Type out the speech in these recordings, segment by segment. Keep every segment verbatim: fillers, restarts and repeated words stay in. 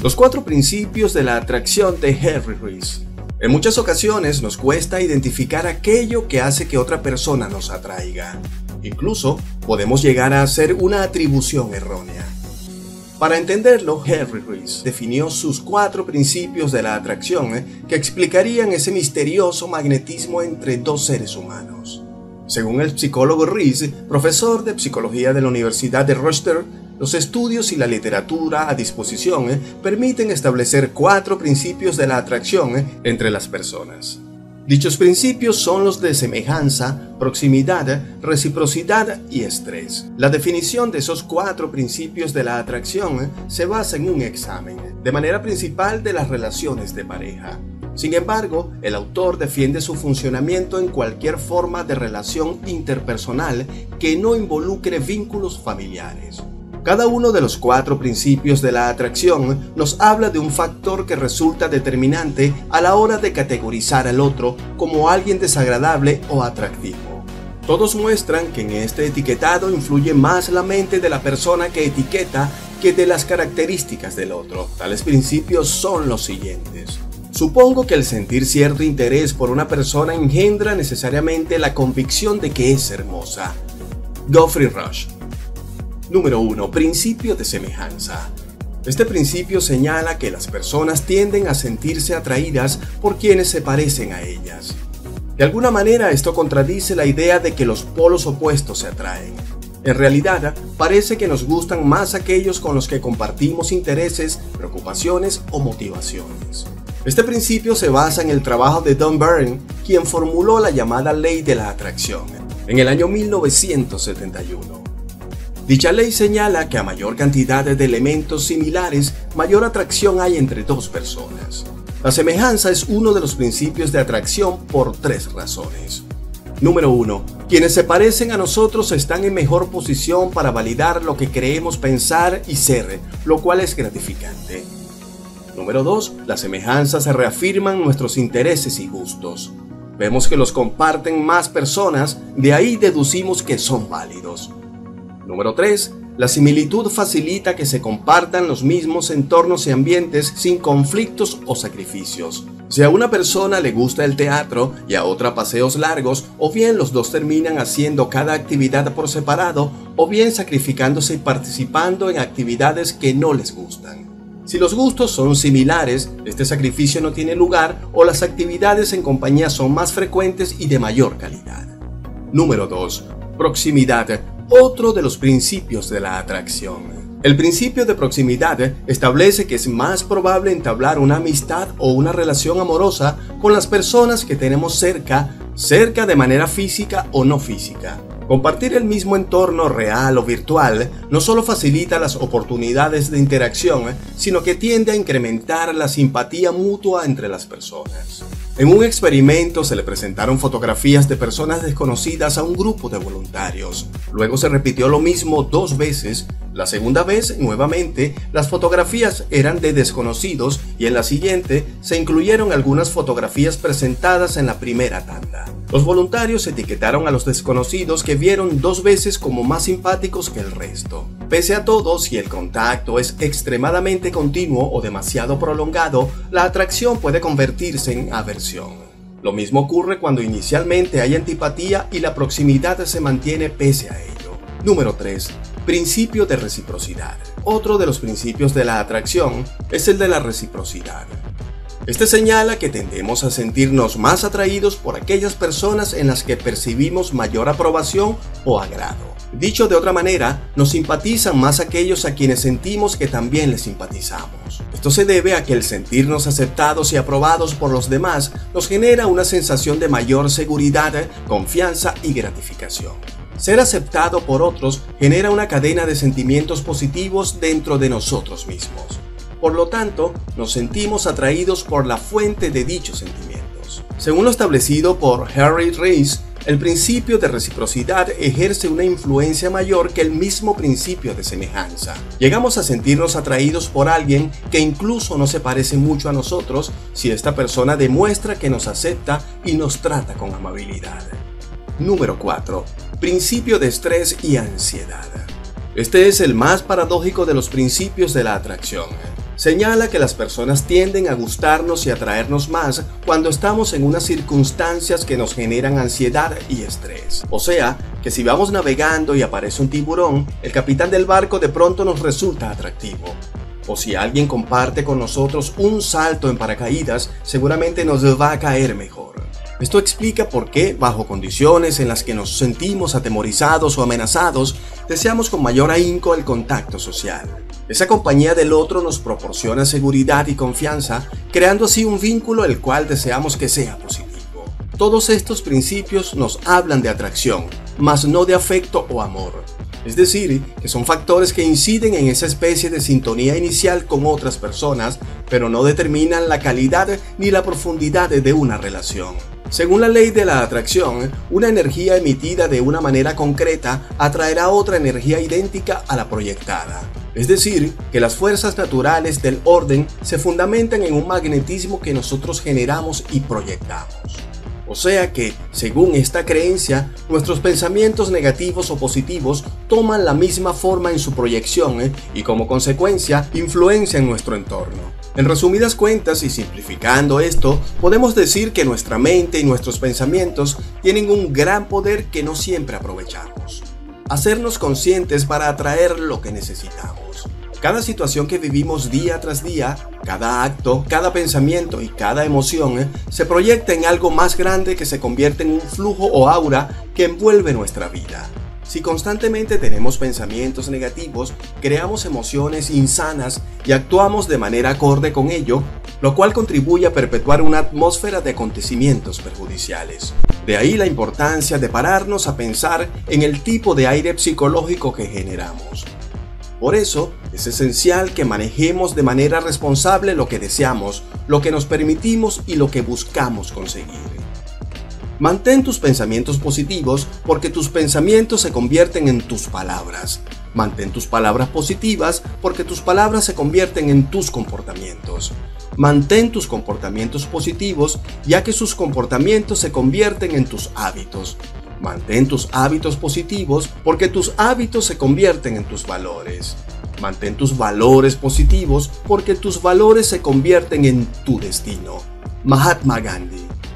Los cuatro principios de la atracción de Henry Ries. En muchas ocasiones nos cuesta identificar aquello que hace que otra persona nos atraiga. Incluso podemos llegar a hacer una atribución errónea. Para entenderlo, Henry Ries definió sus cuatro principios de la atracción eh, que explicarían ese misterioso magnetismo entre dos seres humanos. Según el psicólogo Ries, profesor de psicología de la Universidad de Rochester, los estudios y la literatura a disposición eh, permiten establecer cuatro principios de la atracción eh, entre las personas. Dichos principios son los de semejanza, proximidad, reciprocidad y estrés. La definición de esos cuatro principios de la atracción eh, se basa en un examen, de manera principal de las relaciones de pareja. Sin embargo, el autor defiende su funcionamiento en cualquier forma de relación interpersonal que no involucre vínculos familiares. Cada uno de los cuatro principios de la atracción nos habla de un factor que resulta determinante a la hora de categorizar al otro como alguien desagradable o atractivo. Todos muestran que en este etiquetado influye más la mente de la persona que etiqueta que de las características del otro. Tales principios son los siguientes. Supongo que el sentir cierto interés por una persona engendra necesariamente la convicción de que es hermosa. Geoffrey Rush. Número uno. Principio de semejanza. Este principio señala que las personas tienden a sentirse atraídas por quienes se parecen a ellas. De alguna manera esto contradice la idea de que los polos opuestos se atraen. En realidad, parece que nos gustan más aquellos con los que compartimos intereses, preocupaciones o motivaciones. Este principio se basa en el trabajo de Don Byrne, quien formuló la llamada ley de la atracción, en el año mil novecientos setenta y uno. Dicha ley señala que a mayor cantidad de elementos similares, mayor atracción hay entre dos personas. La semejanza es uno de los principios de atracción por tres razones. Número uno. Quienes se parecen a nosotros están en mejor posición para validar lo que creemos pensar y ser, lo cual es gratificante. Número dos. Las semejanzas se reafirman nuestros intereses y gustos. Vemos que los comparten más personas, de ahí deducimos que son válidos. Número tres. La similitud facilita que se compartan los mismos entornos y ambientes sin conflictos o sacrificios. Si a una persona le gusta el teatro y a otra paseos largos, o bien los dos terminan haciendo cada actividad por separado, o bien sacrificándose y participando en actividades que no les gustan. Si los gustos son similares, este sacrificio no tiene lugar o las actividades en compañía son más frecuentes y de mayor calidad. Número dos. Proximidad. Otro de los principios de la atracción. El principio de proximidad establece que es más probable entablar una amistad o una relación amorosa con las personas que tenemos cerca, cerca de manera física o no física. Compartir el mismo entorno real o virtual no solo facilita las oportunidades de interacción, sino que tiende a incrementar la simpatía mutua entre las personas. En un experimento se le presentaron fotografías de personas desconocidas a un grupo de voluntarios. Luego se repitió lo mismo dos veces. La segunda vez, nuevamente, las fotografías eran de desconocidos y en la siguiente se incluyeron algunas fotografías presentadas en la primera tanda. Los voluntarios etiquetaron a los desconocidos que vieron dos veces como más simpáticos que el resto. Pese a todo, si el contacto es extremadamente continuo o demasiado prolongado, la atracción puede convertirse en aversión. Lo mismo ocurre cuando inicialmente hay antipatía y la proximidad se mantiene pese a ello. Número tres. Principio de reciprocidad. Otro de los principios de la atracción es el de la reciprocidad. Este señala que tendemos a sentirnos más atraídos por aquellas personas en las que percibimos mayor aprobación o agrado. Dicho de otra manera, nos simpatizan más aquellos a quienes sentimos que también les simpatizamos. Esto se debe a que el sentirnos aceptados y aprobados por los demás nos genera una sensación de mayor seguridad, confianza y gratificación. Ser aceptado por otros genera una cadena de sentimientos positivos dentro de nosotros mismos. Por lo tanto, nos sentimos atraídos por la fuente de dichos sentimientos. Según lo establecido por Henry Ries, el principio de reciprocidad ejerce una influencia mayor que el mismo principio de semejanza. Llegamos a sentirnos atraídos por alguien que incluso no se parece mucho a nosotros si esta persona demuestra que nos acepta y nos trata con amabilidad. Número cuatro. Principio de estrés y ansiedad. Este es el más paradójico de los principios de la atracción. señala que las personas tienden a gustarnos y atraernos más cuando estamos en unas circunstancias que nos generan ansiedad y estrés. O sea, que si vamos navegando y aparece un tiburón, el capitán del barco de pronto nos resulta atractivo. O si alguien comparte con nosotros un salto en paracaídas, seguramente nos va a caer mejor. Esto explica por qué, bajo condiciones en las que nos sentimos atemorizados o amenazados, deseamos con mayor ahínco el contacto social. Esa compañía del otro nos proporciona seguridad y confianza, creando así un vínculo el cual deseamos que sea positivo. Todos estos principios nos hablan de atracción, mas no de afecto o amor. Es decir, que son factores que inciden en esa especie de sintonía inicial con otras personas, pero no determinan la calidad ni la profundidad de una relación. Según la ley de la atracción, una energía emitida de una manera concreta atraerá otra energía idéntica a la proyectada. Es decir, que las fuerzas naturales del orden se fundamentan en un magnetismo que nosotros generamos y proyectamos. O sea que, según esta creencia, nuestros pensamientos negativos o positivos toman la misma forma en su proyección ¿eh? y como consecuencia influencian nuestro entorno. En resumidas cuentas y simplificando esto, podemos decir que nuestra mente y nuestros pensamientos tienen un gran poder que no siempre aprovechamos. Hacernos conscientes para atraer lo que necesitamos. Cada situación que vivimos día tras día, cada acto, cada pensamiento y cada emoción ¿eh? se proyecta en algo más grande que se convierte en un flujo o aura que envuelve nuestra vida. Si constantemente tenemos pensamientos negativos, creamos emociones insanas y actuamos de manera acorde con ello, lo cual contribuye a perpetuar una atmósfera de acontecimientos perjudiciales. De ahí la importancia de pararnos a pensar en el tipo de aire psicológico que generamos. Por eso, es esencial que manejemos de manera responsable lo que deseamos, lo que nos permitimos y lo que buscamos conseguir. Mantén tus pensamientos positivos porque tus pensamientos se convierten en tus palabras. Mantén tus palabras positivas porque tus palabras se convierten en tus comportamientos. Mantén tus comportamientos positivos ya que sus comportamientos se convierten en tus hábitos. Mantén tus hábitos positivos porque tus hábitos se convierten en tus valores. Mantén tus valores positivos porque tus valores se convierten en tu destino. Mahatma Gandhi.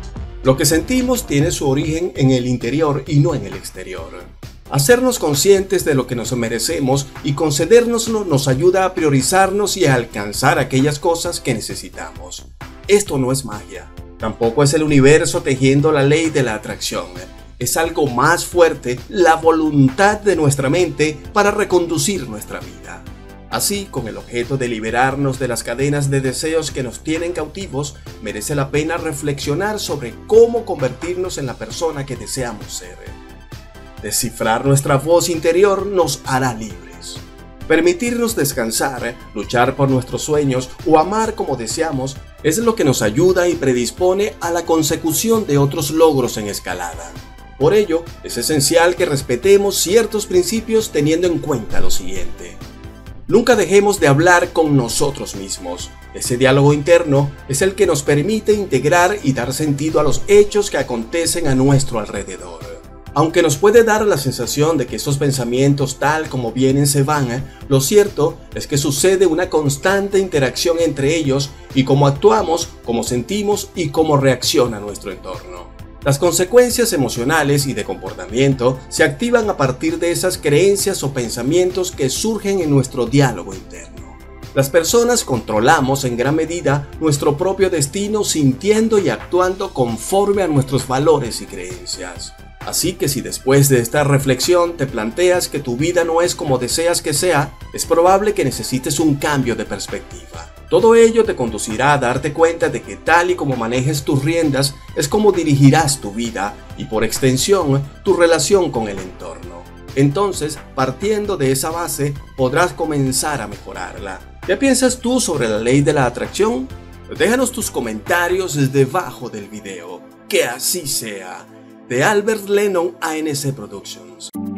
Lo que sentimos tiene su origen en el interior y no en el exterior. Hacernos conscientes de lo que nos merecemos y concedérnoslo nos ayuda a priorizarnos y a alcanzar aquellas cosas que necesitamos. Esto no es magia. Tampoco es el universo tejiendo la ley de la atracción. Es algo más fuerte, la voluntad de nuestra mente para reconducir nuestra vida. Así, con el objeto de liberarnos de las cadenas de deseos que nos tienen cautivos, merece la pena reflexionar sobre cómo convertirnos en la persona que deseamos ser. Descifrar nuestra voz interior nos hará libres. Permitirnos descansar, luchar por nuestros sueños o amar como deseamos es lo que nos ayuda y predispone a la consecución de otros logros en escalada. Por ello, es esencial que respetemos ciertos principios teniendo en cuenta lo siguiente. Nunca dejemos de hablar con nosotros mismos. Ese diálogo interno es el que nos permite integrar y dar sentido a los hechos que acontecen a nuestro alrededor. Aunque nos puede dar la sensación de que esos pensamientos tal como vienen se van, lo cierto es que sucede una constante interacción entre ellos y cómo actuamos, cómo sentimos y cómo reacciona nuestro entorno. Las consecuencias emocionales y de comportamiento se activan a partir de esas creencias o pensamientos que surgen en nuestro diálogo interno. Las personas controlamos en gran medida nuestro propio destino sintiendo y actuando conforme a nuestros valores y creencias. Así que si después de esta reflexión te planteas que tu vida no es como deseas que sea, es probable que necesites un cambio de perspectiva. Todo ello te conducirá a darte cuenta de que tal y como manejes tus riendas es como dirigirás tu vida y por extensión tu relación con el entorno. Entonces, partiendo de esa base, podrás comenzar a mejorarla. ¿Qué piensas tú sobre la ley de la atracción? Déjanos tus comentarios debajo del video. Que así sea. De Albert Lennon A N C Productions.